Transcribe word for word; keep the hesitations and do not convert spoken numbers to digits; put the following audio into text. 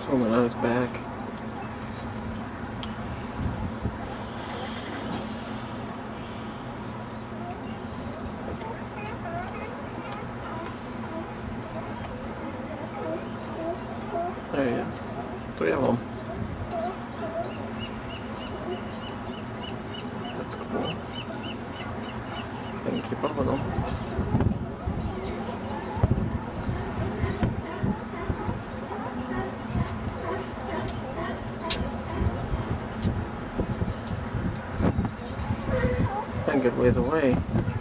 swimming on his back. There he is. Three of them. That's cool. I can keep up with them. A good ways away.